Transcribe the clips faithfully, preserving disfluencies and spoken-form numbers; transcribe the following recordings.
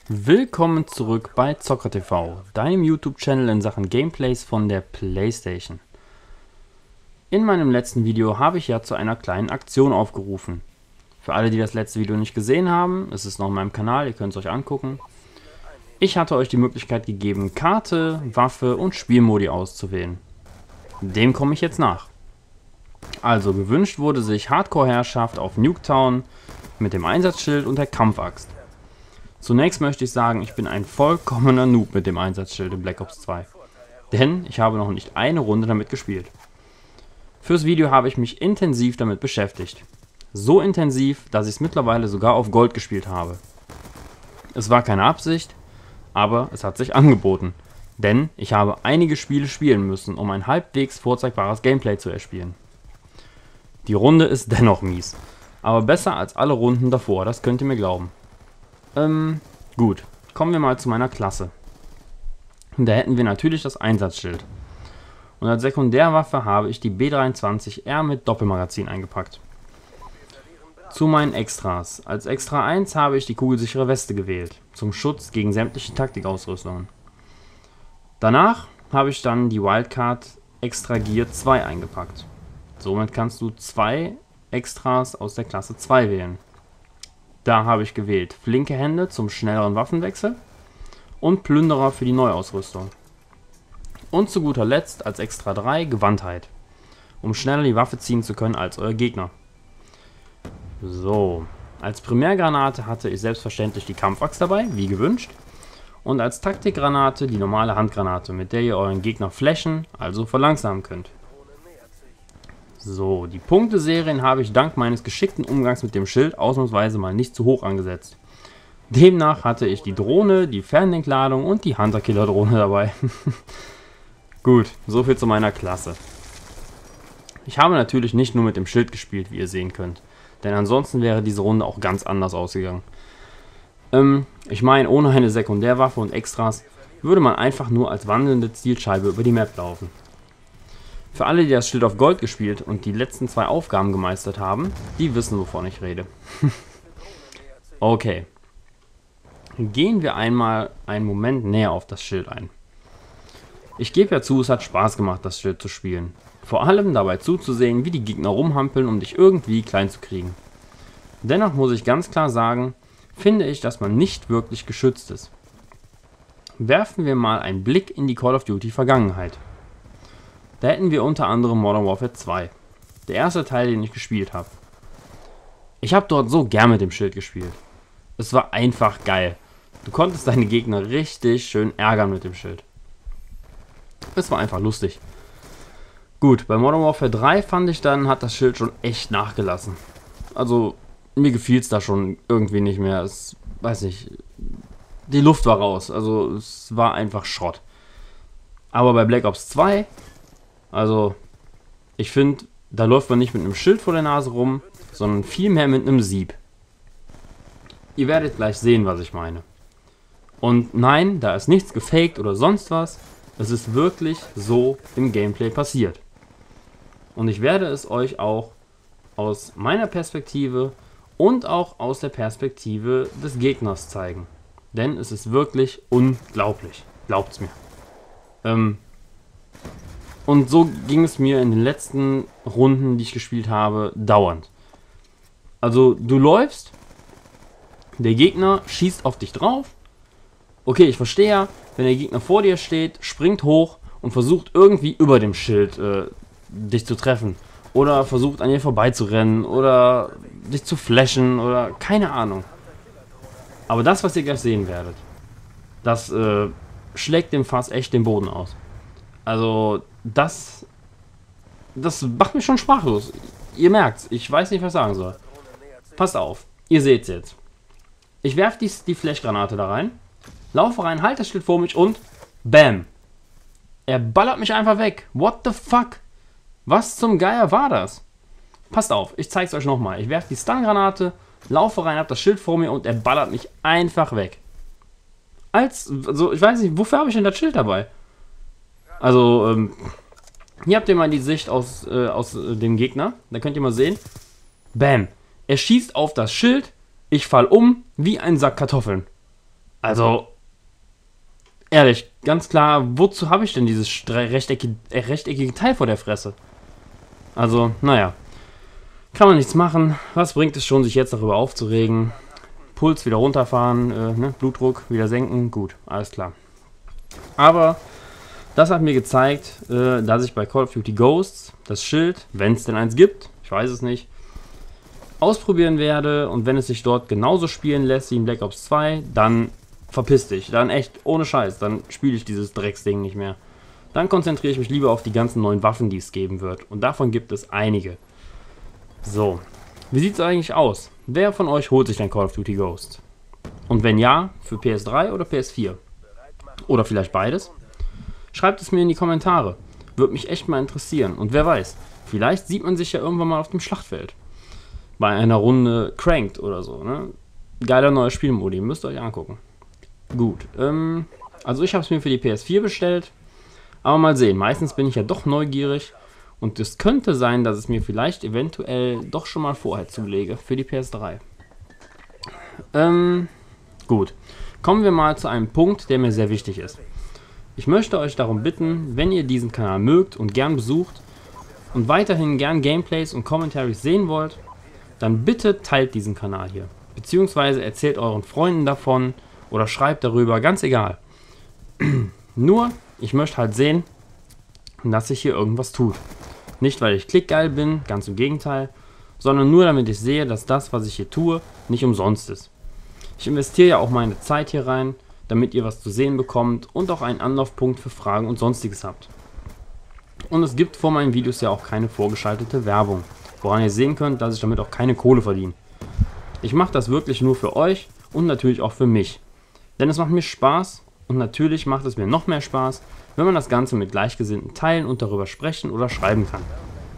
Willkommen zurück bei ZockerTV, deinem YouTube-Channel in Sachen Gameplays von der PlayStation. In meinem letzten Video habe ich ja zu einer kleinen Aktion aufgerufen. Für alle, die das letzte Video nicht gesehen haben, es ist noch auf meinem Kanal, ihr könnt es euch angucken. Ich hatte euch die Möglichkeit gegeben, Karte, Waffe und Spielmodi auszuwählen. Dem komme ich jetzt nach. Also gewünscht wurde sich Hardcore-Herrschaft auf Nuketown mit dem Einsatzschild und der Kampfaxt. Zunächst möchte ich sagen, ich bin ein vollkommener Noob mit dem Einsatzschild in Black Ops zwei. Denn ich habe noch nicht eine Runde damit gespielt. Fürs Video habe ich mich intensiv damit beschäftigt. So intensiv, dass ich es mittlerweile sogar auf Gold gespielt habe. Es war keine Absicht, aber es hat sich angeboten. Denn ich habe einige Spiele spielen müssen, um ein halbwegs vorzeigbares Gameplay zu erspielen. Die Runde ist dennoch mies. Aber besser als alle Runden davor, das könnt ihr mir glauben. Ähm, gut. Kommen wir mal zu meiner Klasse. Da hätten wir natürlich das Einsatzschild. Und als Sekundärwaffe habe ich die B dreiundzwanzig R mit Doppelmagazin eingepackt. Zu meinen Extras. Als Extra eins habe ich die kugelsichere Weste gewählt, zum Schutz gegen sämtliche Taktikausrüstungen. Danach habe ich dann die Wildcard Extra Gear zwei eingepackt. Somit kannst du zwei Extras aus der Klasse zwei wählen. Da habe ich gewählt flinke Hände zum schnelleren Waffenwechsel und Plünderer für die Neuausrüstung. Und zu guter Letzt als Extra drei Gewandtheit, um schneller die Waffe ziehen zu können als euer Gegner. So, als Primärgranate hatte ich selbstverständlich die Kampfaxt dabei, wie gewünscht. Und als Taktikgranate die normale Handgranate, mit der ihr euren Gegner flashen, also verlangsamen könnt. So, die Punkteserien habe ich dank meines geschickten Umgangs mit dem Schild ausnahmsweise mal nicht zu hoch angesetzt. Demnach hatte ich die Drohne, die Fernlenkladung und die Hunter-Killer-Drohne dabei. Gut, soviel zu meiner Klasse. Ich habe natürlich nicht nur mit dem Schild gespielt, wie ihr sehen könnt. Denn ansonsten wäre diese Runde auch ganz anders ausgegangen. Ähm, ich meine, ohne eine Sekundärwaffe und Extras würde man einfach nur als wandelnde Zielscheibe über die Map laufen. Für alle, die das Schild auf Gold gespielt und die letzten zwei Aufgaben gemeistert haben, die wissen, wovon ich rede. Okay. Gehen wir einmal einen Moment näher auf das Schild ein. Ich gebe ja zu, es hat Spaß gemacht, das Schild zu spielen. Vor allem dabei zuzusehen, wie die Gegner rumhampeln, um dich irgendwie klein zu kriegen. Dennoch muss ich ganz klar sagen, finde ich, dass man nicht wirklich geschützt ist. Werfen wir mal einen Blick in die Call of Duty Vergangenheit. Da hätten wir unter anderem Modern Warfare zwei. Der erste Teil, den ich gespielt habe. Ich habe dort so gern mit dem Schild gespielt. Es war einfach geil. Du konntest deine Gegner richtig schön ärgern mit dem Schild. Es war einfach lustig. Gut, bei Modern Warfare drei fand ich dann, hat das Schild schon echt nachgelassen. Also, mir gefiel es da schon irgendwie nicht mehr. Es, weiß nicht, die Luft war raus. Also, es war einfach Schrott. Aber bei Black Ops zwei... Also, ich finde, da läuft man nicht mit einem Schild vor der Nase rum, sondern vielmehr mit einem Sieb. Ihr werdet gleich sehen, was ich meine. Und nein, da ist nichts gefaked oder sonst was. Es ist wirklich so im Gameplay passiert. Und ich werde es euch auch aus meiner Perspektive und auch aus der Perspektive des Gegners zeigen. Denn es ist wirklich unglaublich. Glaubt's mir. Ähm... Und so ging es mir in den letzten Runden, die ich gespielt habe, dauernd. Also du läufst, der Gegner schießt auf dich drauf. Okay, ich verstehe ja, wenn der Gegner vor dir steht, springt hoch und versucht irgendwie über dem Schild äh, dich zu treffen. Oder versucht an dir vorbeizurennen oder dich zu flashen oder keine Ahnung. Aber das, was ihr gleich sehen werdet, das äh, schlägt dem Fass echt den Boden aus. Also, das, das macht mich schon sprachlos. Ihr merkt's, ich weiß nicht, was ich sagen soll. Passt auf, ihr seht's jetzt. Ich werfe die, die Flashgranate da rein, laufe rein, halte das Schild vor mich und BAM! Er ballert mich einfach weg. What the fuck? Was zum Geier war das? Passt auf, ich zeig's euch nochmal. Ich werfe die Stun-Granate, laufe rein, hab das Schild vor mir und er ballert mich einfach weg. Als, also ich weiß nicht, wofür habe ich denn das Schild dabei? Also, ähm, hier habt ihr mal die Sicht aus, äh, aus äh, dem Gegner. Da könnt ihr mal sehen. Bam. Er schießt auf das Schild. Ich fall um wie ein Sack Kartoffeln. Also, ehrlich, ganz klar, wozu habe ich denn dieses rechteckige, äh, rechteckige Teil vor der Fresse? Also, naja. Kann man nichts machen. Was bringt es schon, sich jetzt darüber aufzuregen? Puls wieder runterfahren, äh, ne? Blutdruck wieder senken. Gut, alles klar. Aber das hat mir gezeigt, äh, dass ich bei Call of Duty Ghosts das Schild, wenn es denn eins gibt, ich weiß es nicht, ausprobieren werde. Und wenn es sich dort genauso spielen lässt wie in Black Ops zwei, dann verpiss dich. Dann echt, ohne Scheiß, dann spiele ich dieses Drecksding nicht mehr. Dann konzentriere ich mich lieber auf die ganzen neuen Waffen, die es geben wird. Und davon gibt es einige. So, wie sieht es eigentlich aus? Wer von euch holt sich denn Call of Duty Ghost? Und wenn ja, für P S drei oder P S vier? Oder vielleicht beides? Schreibt es mir in die Kommentare. Würde mich echt mal interessieren. Und wer weiß, vielleicht sieht man sich ja irgendwann mal auf dem Schlachtfeld. Bei einer Runde Cranked oder so, ne? Geiler neuer Spielmodi, müsst ihr euch angucken. Gut, ähm, also ich habe es mir für die P S vier bestellt. Aber mal sehen, meistens bin ich ja doch neugierig. Und es könnte sein, dass es mir vielleicht eventuell doch schon mal vorher zulege für die P S drei. Ähm, gut. Kommen wir mal zu einem Punkt, der mir sehr wichtig ist. Ich möchte euch darum bitten, wenn ihr diesen Kanal mögt und gern besucht und weiterhin gern Gameplays und Commentaries sehen wollt, dann bitte teilt diesen Kanal hier. Beziehungsweise erzählt euren Freunden davon oder schreibt darüber, ganz egal. Nur, ich möchte halt sehen, dass sich hier irgendwas tut. Nicht, weil ich klickgeil bin, ganz im Gegenteil, sondern nur, damit ich sehe, dass das, was ich hier tue, nicht umsonst ist. Ich investiere ja auch meine Zeit hier rein, damit ihr was zu sehen bekommt und auch einen Anlaufpunkt für Fragen und Sonstiges habt. Und es gibt vor meinen Videos ja auch keine vorgeschaltete Werbung, woran ihr sehen könnt, dass ich damit auch keine Kohle verdiene. Ich mache das wirklich nur für euch und natürlich auch für mich. Denn es macht mir Spaß und natürlich macht es mir noch mehr Spaß, wenn man das Ganze mit Gleichgesinnten teilen und darüber sprechen oder schreiben kann.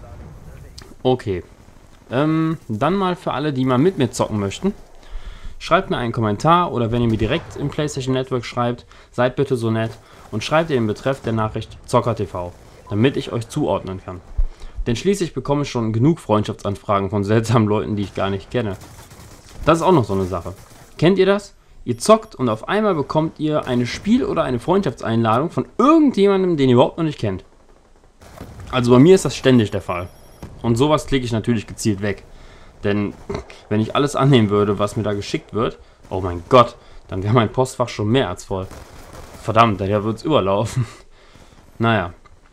Okay, ähm, dann mal für alle, die mal mit mir zocken möchten. Schreibt mir einen Kommentar oder wenn ihr mir direkt im PlayStation Network schreibt, seid bitte so nett und schreibt ihr im Betreff der Nachricht ZockerTV, damit ich euch zuordnen kann. Denn schließlich bekomme ich schon genug Freundschaftsanfragen von seltsamen Leuten, die ich gar nicht kenne. Das ist auch noch so eine Sache. Kennt ihr das? Ihr zockt und auf einmal bekommt ihr eine Spiel- oder eine Freundschaftseinladung von irgendjemandem, den ihr überhaupt noch nicht kennt. Also bei mir ist das ständig der Fall. Und sowas klicke ich natürlich gezielt weg. Denn wenn ich alles annehmen würde, was mir da geschickt wird, oh mein Gott, dann wäre mein Postfach schon mehr als voll. Verdammt, daher wird es überlaufen. Naja.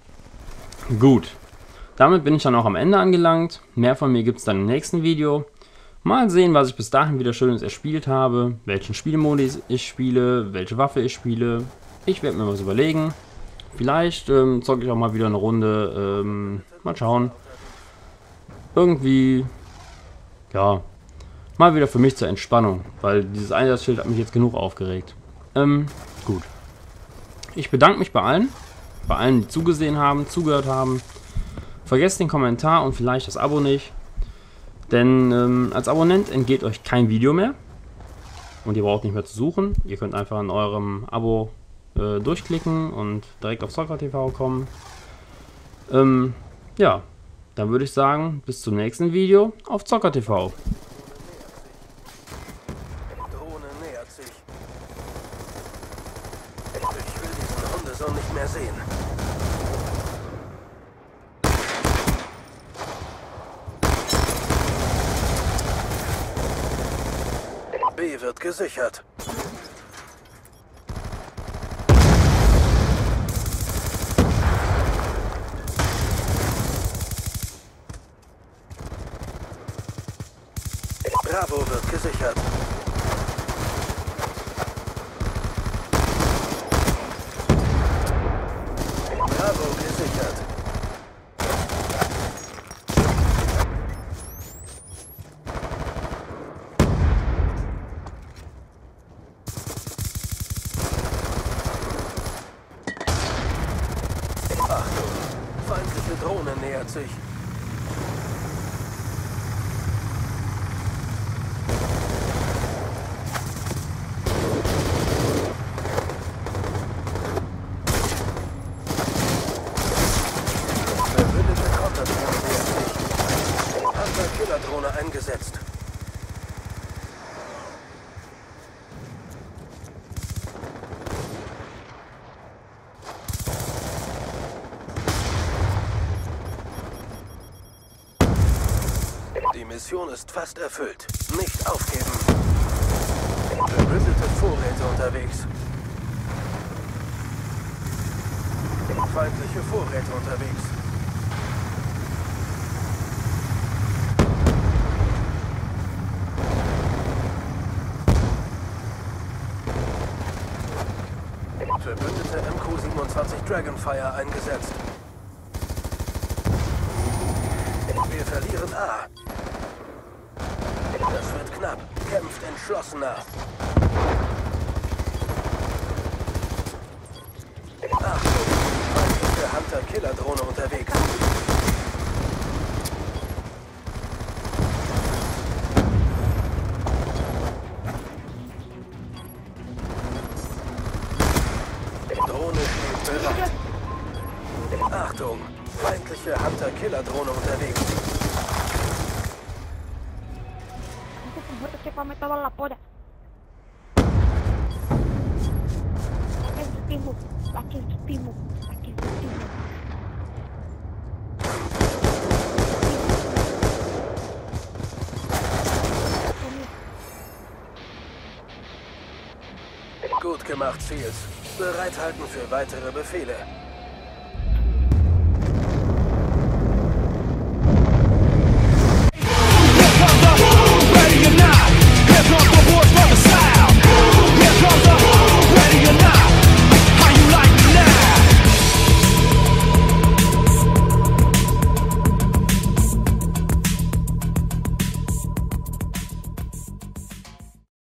Gut. Damit bin ich dann auch am Ende angelangt. Mehr von mir gibt es dann im nächsten Video. Mal sehen, was ich bis dahin wieder Schönes erspielt habe, welchen Spielmodus ich spiele, welche Waffe ich spiele. Ich werde mir was überlegen. Vielleicht ähm, zocke ich auch mal wieder eine Runde. Ähm, mal schauen. Irgendwie, ja, mal wieder für mich zur Entspannung, weil dieses Einsatzschild hat mich jetzt genug aufgeregt. Ähm, gut. Ich bedanke mich bei allen, bei allen, die zugesehen haben, zugehört haben. Vergesst den Kommentar und vielleicht das Abo nicht. Denn ähm, als Abonnent entgeht euch kein Video mehr. Und ihr braucht nicht mehr zu suchen. Ihr könnt einfach in eurem Abo äh, durchklicken und direkt auf ZockerTV kommen. Ähm, ja, dann würde ich sagen, bis zum nächsten Video auf ZockerTV. Drohne nähert sich. Ich will diesen Hundesohn nicht mehr sehen. B wird gesichert. Bravo wird gesichert. Bravo gesichert. Achtung, feindliche Drohne nähert sich. Killerdrohne eingesetzt. Mission ist fast erfüllt. Nicht aufgeben. Verbündete Vorräte unterwegs. Feindliche Vorräte unterwegs. Verbündete M Q siebenundzwanzig Dragonfire eingesetzt. Wir verlieren A. Das wird knapp. Kämpft entschlossener. Achtung! Feindliche Hunter-Killer-Drohne unterwegs. Drohne steht bereit. Achtung! Feindliche Hunter-Killer-Drohne unterwegs. Porque para meter la polla. Aqui timo, aqui timo, aqui timo. Gut gemacht, Seals. Bereithalten für weitere Befehle.